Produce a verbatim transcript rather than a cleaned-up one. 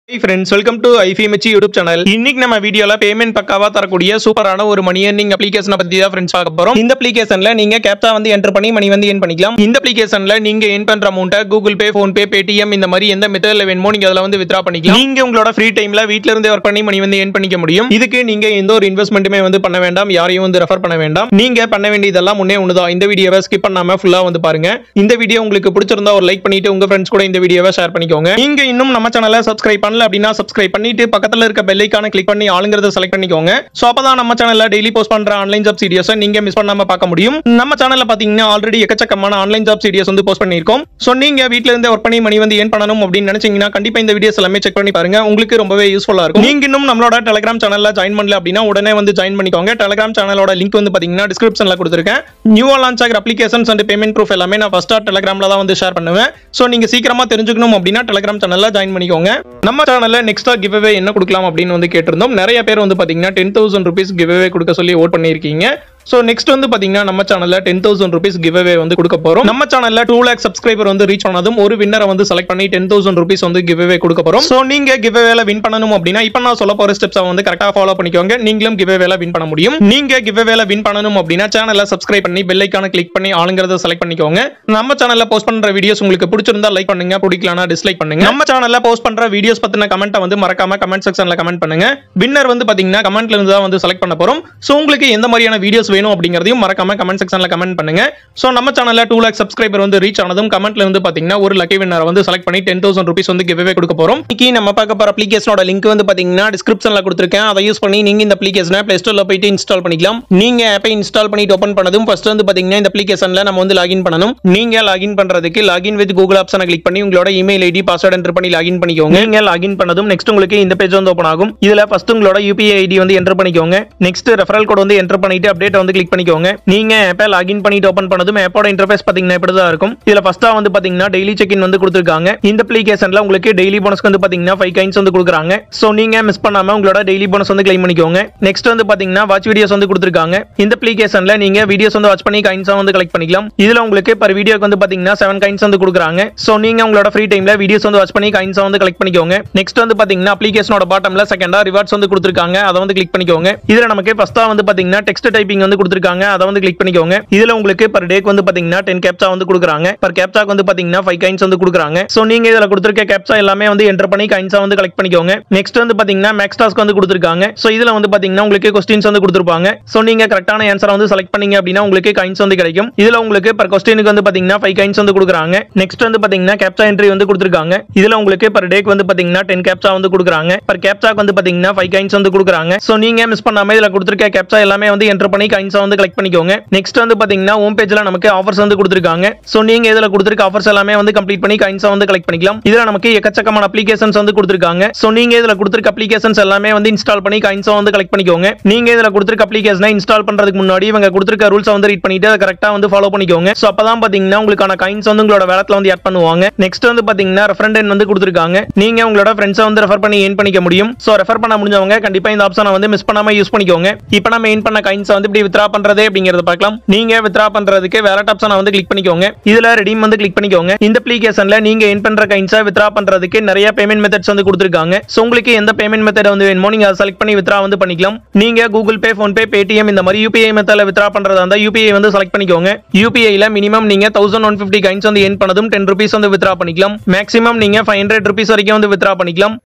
Hey friends, welcome to iFiMachi YouTube channel. இன்னைக்கு நம்ம வீடியோல பேமெண்ட் பக்காவா தரக்கூடிய சூப்பரான ஒரு மணி earning அப்ளிகேஷனை பத்தி தான் फ्रेंड्स பார்க்க போறோம். இந்த அப்ளிகேஷன்ல நீங்க கேப்சா வந்து என்டர் பண்ணி மணி வந்து earn பண்ணிக்கலாம். இந்த அப்ளிகேஷன்ல நீங்க earn பண்ற அமௌண்ட்டை Google Pay, Phone Pay, Paytm இந்த மாதிரி எந்த மெத்தட்ல வேணுமோ நீங்க அதல வந்து withdraw பண்ணிக்கலாம். நீங்க உங்களோட ஃப்ரீ டைம்ல வீட்ல இருந்தே வர்க் பண்ணி மணி வந்து earn பண்ணிக்க முடியும். இதுக்கு நீங்க எந்த ஒரு இன்வெஸ்ட்மென்ட்டுமே வந்து பண்ண வேண்டாம். யாரையும் வந்து ரெஃபர் பண்ண வேண்டாம். நீங்க பண்ண வேண்டியதெல்லாம் முன்னே ஒண்ணுதான். இந்த வீடியோவை ஸ்கிப் பண்ணாம ஃபுல்லா வந்து பாருங்க. இந்த வீடியோ உங்களுக்கு பிடிச்சிருந்தா ஒரு லைக் பண்ணிட்டு உங்க फ्रेंड्स கூட இந்த வீடியோவை ஷேர் பண்ணிக்கோங்க. நீங்க இன்னும் நம்ம சேனலை சப்ஸ்கிரைப் பண்ணல அப்படினா சப்ஸ்கிரைப் பண்ணிட்டு பக்கத்துல இருக்க பெல் ஐகானை கிளிக் பண்ணி ஆளுங்கறத செலக்ட் பண்ணிக்கோங்க. சோ அப்பதான் நம்ம சேனல்ல டெய்லி போஸ்ட் பண்ற ஆன்லைன் ஜாப் வீடியோஸை நீங்க மிஸ் பண்ணாம பார்க்க முடியும். நம்ம சேனல்ல பாத்தீங்கன்னா ஆல்ரெடி எக்கச்சக்கமான ஆன்லைன் ஜாப் வீடியோஸ் வந்து போஸ்ட் பண்ணிருக்கோம். சோ நீங்க வீட்ல இருந்தே வர்க் பண்ணி மணி வந்து earn பண்ணனும் அப்படினு நினைச்சீங்கன்னா கண்டிப்பா இந்த வீடியோஸ் எல்லாமே செக் பண்ணி பாருங்க. உங்களுக்கு ரொம்பவே யூஸ்ஃபுல்லா இருக்கும். நீங்க இன்னும் நம்மளோட Telegram சேனல்ல ஜாயின் பண்ணல அப்படினா உடனே வந்து ஜாயின் பண்ணிக்கோங்க. Telegram சேனலோட லிங்க் வந்து பாத்தீங்கன்னா டிஸ்கிரிப்ஷன்ல கொடுத்திருக்கேன். நியூவா லான்ச் ஆகிற அப்ளிகேஷன்ஸ் அண்ட் பேமெண்ட் ப்ரூஃப் எல்லாமே நான் ஃபர்ஸ்டா Telegramல தான் வந்து ஷேர் பண்ணுவேன். சோ நீங்க சீக்கிரமா தெரிஞ்சுக்கணும் அப்படினா Telegram சேனல்ல ஜாயின் பண்ணிக்கோங்க. நம்ம சேனல்ல நெக்ஸ்டா கிவ் அவே என்ன கொடுக்கலாம் அப்படின்னு வந்து கேட்டிருந்தோம். நிறைய பேர் வந்து பாத்தீங்கன்னா ten thousand rupees give away கொடுக்க சொல்லி ஓட் பண்ணிருக்கீங்க. சோ நெக்ஸ்ட் வந்து பாத்தீங்கன்னா நம்ம சேனல்ல ten thousand rupees give away வந்து கொடுக்க போறோம். நம்ம சேனல்ல two lakh சப்ஸ்கிரைபர் வந்து ரீச் பண்ணதும் ஒரு வின்னரை வந்து செலக்ட் பண்ணி ten thousand rupees வந்து கிவ் அவே கொடுக்க போறோம். சோ நீங்க கிவ் அவேல வின் பண்ணனும் அப்படினா இப்போ நான் சொல்ல போற ஸ்டெப்ஸை வந்து கரெக்ட்டா ஃபாலோ பண்ணிக்கோங்க. நீங்களும் கிவ் அவேல வின் பண்ண முடியும். நீங்க கிவ் அவேல வின் பண்ணனும் அப்படினா சேனலை சப்ஸ்கிரைப் பண்ணி பெல் ஐகானை கிளிக் பண்ணி ஆளுங்கறத செலக்ட் பண்ணிக்கோங்க. நம்ம சேனல்ல போஸ்ட் பண்ற வீடியோஸ் உங்களுக்கு பிடிச்சிருந்தா லைக் பண்ணுங்க, பிடிக்கலனா டிஸ்லைக் பண்ணுங்க. நம்ம சேனல்ல போஸ்ட் பண்ற வீடியோஸ் பத்தின கமெண்ட்டை வந்து மறக்காம கமெண்ட் செக்ஷன்ல கமெண்ட் பண்ணுங்க. வின்னர் வந்து பாத்தீங்கன்னா கமெண்ட்ல இருந்து தான் வந்து செலக்ட் பண்ண போறோம். சோ உங்களுக்கு எந்த மாதிரியான வீடியோஸ் வேணும் அப்படிங்கறதையும் மறக்காம கமெண்ட் செக்ஷன்ல கமெண்ட் பண்ணுங்க. சோ நம்ம சேனல்ல two lakh சப்ஸ்கிரைபர் வந்து ரீச் ஆனதும் கமெண்ட்ல இருந்து பாத்தீங்கன்னா ஒரு லக்கி வின்னரை வந்து செலக்ட் பண்ணி ten thousand rupees வந்து கிவ் அவே கொடுக்க போறோம். இன்னைக்கு நம்ம பார்க்க போற அப்ளிகேஷனோட லிங்க் வந்து பாத்தீங்கன்னா டிஸ்கிரிப்ஷன்ல கொடுத்திருக்கேன். அதை யூஸ் பண்ணி நீங்க இந்த அப்ளிகேஷனை Play Storeல போய்ட்டு இன்ஸ்டால் பண்ணிக்கலாம். நீங்க ஆப்பை இன்ஸ்டால் பண்ணிட்டு ஓபன் பண்ணதும் ஃபர்ஸ்ட் வந்து பாத்தீங்கன்னா இந்த அப்ளிகேஷன்ல நம்ம வந்து லாகின் பண்ணனும். நீங்க லாகின் பண்றதுக்கு லாகின் வித் Google ஆப்ஷனை கிளிக் பண்ணி உங்களோட இமெயில் ஐடி பாஸ்வேர்ட் என்டர் பண்ணி லாகின் பண்ணிக்கோங்க. நீங்க லாகின் பண்ணதும் நெக்ஸ்ட் உங்களுக்கு இந்த பேஜ் வந்து ஓபன் ஆகும். இதுல ஃபர்ஸ்ட் உங்களோட U P I ஐடி வந்து என்டர் பண்ணிக்கோங்க. நெக்ஸ்ட் ரெஃபரல் கோட் வந்து என்டர் பண்ணிட்டு அப்டேட் வந்து கிளிக் பண்ணிக்கோங்க. நீங்க ஆப்பை லாகின் பண்ணிட்டு ஓபன் பண்ணதும் ஆப்போட இன்டர்ஃபேஸ் பாத்தீங்கன்னா இப்படி தான் இருக்கும். இதுல ஃபர்ஸ்டா வந்து பாத்தீங்கன்னா டெய்லி செக் இன் வந்து கொடுத்திருக்காங்க. இந்த அப்ளிகேஷன்ல உங்களுக்கு டெய்லி போனஸ்க்கு வந்து பாத்தீங்கன்னா five coins வந்து கொடுக்குறாங்க. சோ நீங்க மிஸ் பண்ணாம உங்களோட டெய்லி போனஸ் வந்து கிளைம் பண்ணிக்கோங்க. நெக்ஸ்ட் வந்து பாத்தீங்கன்னா வாட்ச் வீடியோஸ் வந்து கொடுத்திருக்காங்க. இந்த அப்ளிகேஷன்ல நீங்க வீடியோஸ் வந்து வாட்ச் பண்ணி coins வந்து கலெக்ட் பண்ணிக்கலாம். இதுல உங்களுக்கு per வீடியோக்கு வந்து பாத்தீங்கன்னா seven coins வந்து கொடுக்குறாங்க. சோ நீங்க உங்களோட ஃப்ரீ டைம்ல வீடியோஸ் வந்து வாட்ச் பண்ணி coins வந்து கலெக்ட் பண்ணிக்கோங்க. நெக்ஸ்ட் வந்து பாத்தீங்கன்னா அப்ளிகேஷனோட பாட்டம்ல செகண்டா ரிவார்ட்ஸ் வந்து கொடுத்திருக்காங்க. அத வந்து கிளிக் பண்ணிக்கோங்க. இதுல நமக்கு ஃபர்ஸ்டா வந்து பாத்தீங்கன்னா டெக்ஸ்ட் டைப்பிங் வந்து கொடுத்திருக்காங்க. அத வந்து கிளிக் பண்ணிக்கோங்க. இதுல உங்களுக்கு per டேக்கு வந்து பாத்தீங்கன்னா ten கேப்சா வந்து கொடுக்குறாங்க. per கேப்சாக்கு வந்து பாத்தீங்கன்னா five coins வந்து கொடுக்குறாங்க. சோ நீங்க இதல கொடுத்திருக்க கேப்சா எல்லாமே வந்து என்டர் பண்ணி coins வந்து கலெக்ட் பண்ணிக்கோங்க. நெக்ஸ்ட் வந்து பாத்தீங்கன்னா மேக்ஸ் டாஸ்க் வந்து கொடுத்திருக்காங்க. சோ இதுல வந்து பாத்தீங்கன்னா உங்களுக்கு क्वेश्चंस வந்து கொடுத்திருப்பாங்க. சோ நீங்க கரெக்ட்டான ஆன்சரை வந்து செலக்ட் பண்ணீங்க அப்படினா உங்களுக்கு coins வந்து கிடைக்கும். இதுல உங்களுக்கு per क्वेश्चनக்கு வந்து பாத்தீங்கன்னா five coins வந்து கொடுக்குறாங்க. நெக்ஸ்ட் வந்து பாத்தீங்கன்னா கேப்சா என்ட்ரி வந்து கொடுத்திருக்காங்க. இதுல உங்களுக்கு per டேக்கு வந்து பாத்தீங்கன்னா ten கேப்சா வந்து கொடுக்குறாங்க. per கேப்சாக்கு வந்து பாத்தீங்கன்னா five coins வந்து கொடுக்குறாங்க. சோ நீங்க மிஸ் பண்ணாம இதல கொடுத்திருக்க கேப்சா எல்லாமே வந்து என்டர் பண்ணி coins வந்து கலெக்ட் பண்ணிக்கோங்க. நெக்ஸ்ட் வந்து பாத்தீங்கன்னா ஹோம் பேஜ்ல நமக்கு ஆஃபர்ஸ் வந்து கொடுத்திருக்காங்க. சோ நீங்க இதல கொடுத்திருக்க ஆஃபர்ஸ் எல்லாமே வந்து கம்ப்ளீட் பண்ணி coins வந்து கலெக்ட் பண்ணிக்கலாம். இதுல நமக்கு எக்கச்சக்கமான அப்ளிகேஷன்ஸ் வந்து கொடுத்திருக்காங்க. சோ நீங்க இதல கொடுத்திருக்க அப்ளிகேஷன்ஸ் எல்லாமே வந்து இன்ஸ்டால் பண்ணி coins வந்து கலெக்ட் பண்ணிக்கோங்க. நீங்க இதல கொடுத்திருக்க அப்ளிகேஷனை இன்ஸ்டால் பண்றதுக்கு முன்னாடி இவங்க கொடுத்திருக்க ரூல்ஸ் வந்து ரீட் பண்ணிட்டு அத கரெக்ட்டா வந்து ஃபாலோ பண்ணிக்கோங்க. சோ அப்பதான் பாத்தீங்கன்னா உங்களுக்கான coins வந்து உங்களோட வாலெட்ல வந்து ஆட் பண்ணுவாங்க. நெக்ஸ்ட் வந்து பாத்தீங்கன்னா ரெஃபரண்ட் எண் வந்து கொடுத்திருக்காங்க. நீங்க உங்களோட ஃப்ரெண்ட்ஸை வந்து ரெஃபர் பண்ணி earn பண்ணிக்க முடியும். சோ ரெஃபர் பண்ண முடிஞ்சவங்க கண்டிப்பா இந்த ஆப்ஷனை வந்து மிஸ் பண்ணாம யூஸ் பண்ணிக்கோங்க. இப்போ நம்ம earn பண்ண coins வந்து இப்படி withdraw பண்றதே அப்படிங்கறத பார்க்கலாம். நீங்க withdraw பண்றதுக்கு வாலெட் ஆப்ஷனை வந்து கிளிக் பண்ணிக்கோங்க. இதுல redeem வந்து கிளிக் பண்ணிக்கோங்க. இந்த அப்ளிகேஷன்ல நீங்க earn பண்ற coins-ஐ withdraw பண்றதுக்கு நிறைய பேமெண்ட் மெத்தட்ஸ் வந்து கொடுத்திருக்காங்க. சோ உங்களுக்கு எந்த பேமெண்ட் மெத்தட் வந்து வேணுமோ நீங்க அதை செலக்ட் பண்ணி withdraw வந்து பண்ணிக்கலாம். நீங்க Google Pay, Phone Pay, Paytm இந்த மாதிரி U P I மெத்தட்ல withdraw பண்றதா இருந்தா U P I வந்து செலக்ட் பண்ணிக்கோங்க. U P I ல மினிமம் நீங்க one thousand one hundred fifty coins வந்து earn பண்ணதும் ten rupees வந்து withdraw பண்ணிக்கலாம். மேக்ஸிமம் நீங்க five hundred rupees வரைக்கும் வந்து withdraw பண்ணிக்கலாம்.